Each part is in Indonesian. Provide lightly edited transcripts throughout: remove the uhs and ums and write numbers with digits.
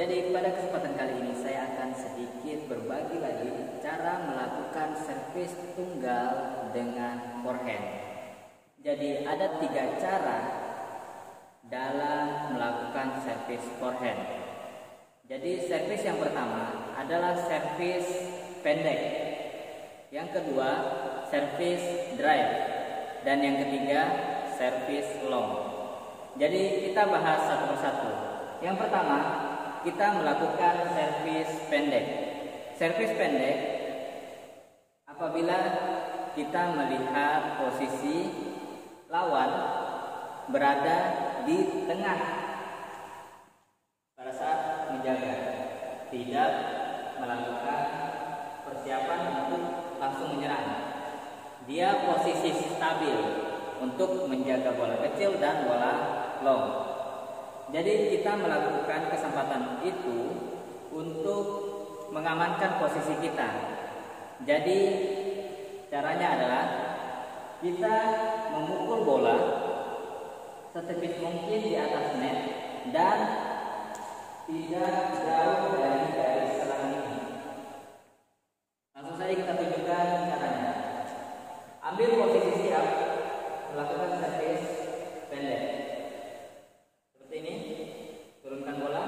Jadi pada kesempatan kali ini saya akan sedikit berbagi lagi cara melakukan servis tunggal dengan forehand. Jadi ada 3 cara dalam melakukan servis forehand. Jadi servis yang pertama adalah servis pendek, yang kedua servis drive, dan yang ketiga servis long. Jadi kita bahas satu persatu. Yang pertama, kita melakukan servis pendek. Servis pendek apabila kita melihat posisi lawan berada di tengah pada saat menjaga, tidak melakukan persiapan untuk langsung menyerang. Dia posisi stabil untuk menjaga bola kecil dan bola long. Jadi kita melakukan kesempatan itu untuk mengamankan posisi kita. Jadi caranya adalah kita memukul bola setipis mungkin di atas net dan tidak jauh dari garis serang ini. Langsung saja kita tunjukkan caranya. Ambil posisi siap, melakukan servis pendek. Seperti ini, turunkan bola.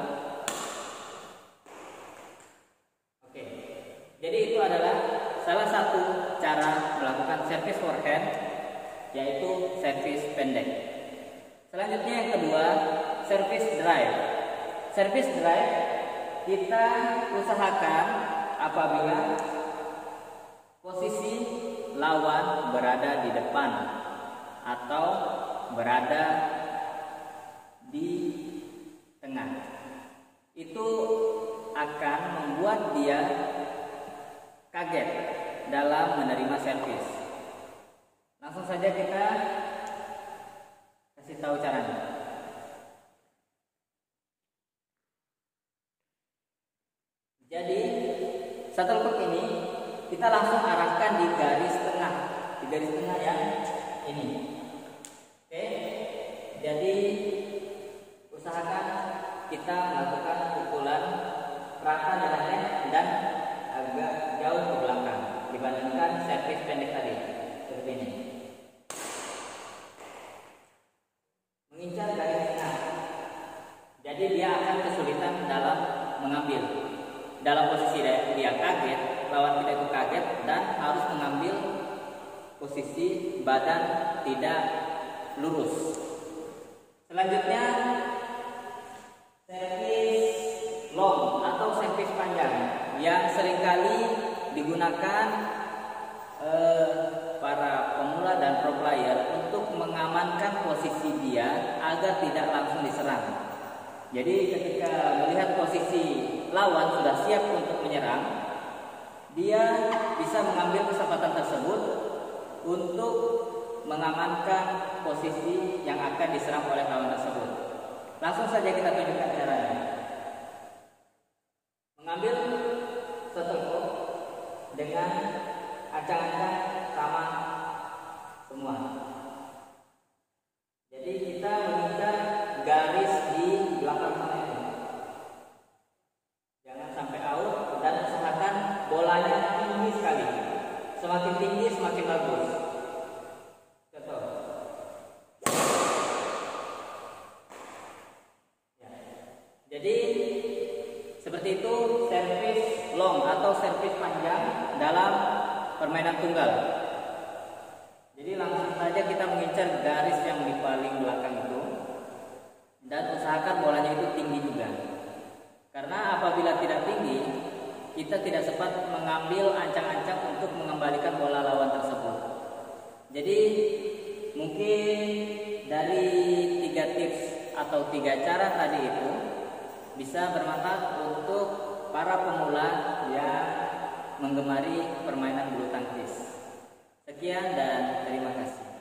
Oke, jadi itu adalah salah satu cara melakukan servis forehand, yaitu servis pendek. Selanjutnya yang kedua, servis drive. Servis drive kita usahakan apabila posisi lawan berada di depan atau berada di tengah. Itu akan membuat dia kaget dalam menerima servis. Langsung saja kita kasih tahu caranya. Jadi shuttle ini kita langsung arahkan di garis tengah, yang ini. Oke, jadi usahakan kita melakukan pukulan rata dengan net dan agak jauh ke belakang dibandingkan servis pendek tadi, seperti ini. Mengincar garis tengah, jadi dia akan kesulitan dalam mengambil. Dalam posisi dia kaget, lawan kita itu kaget dan harus mengambil posisi badan tidak lurus. Selanjutnya servis long atau servis panjang yang seringkali digunakan para pemula dan pro player untuk mengamankan posisi dia agar tidak langsung diserang. Jadi ketika melihat posisi lawan sudah siap untuk menyerang, dia bisa mengambil kesempatan tersebut untuk mengamankan posisi yang akan diserang oleh lawan tersebut. Langsung saja kita tunjukkan caranya. Mengambil shuttle dengan ancang-ancang sama semua. Jadi kita mengincar garis di belakang sana itu. Jangan sampai out dan usahakan bolanya tinggi sekali. Semakin tinggi semakin bagus. Contoh. Ya. Jadi seperti itu servis long atau servis panjang dalam permainan tunggal. Jadi langsung saja kita mengincar garis yang di paling belakang itu dan usahakan bolanya itu tinggi juga. Karena apabila tidak tinggi, kita tidak sempat mengambil ancang-ancang untuk mengembalikan bola lawan tersebut. Jadi mungkin dari 3 tips atau 3 cara tadi itu bisa bermanfaat untuk para pemula yang menggemari permainan bulu tangkis. Sekian dan terima kasih.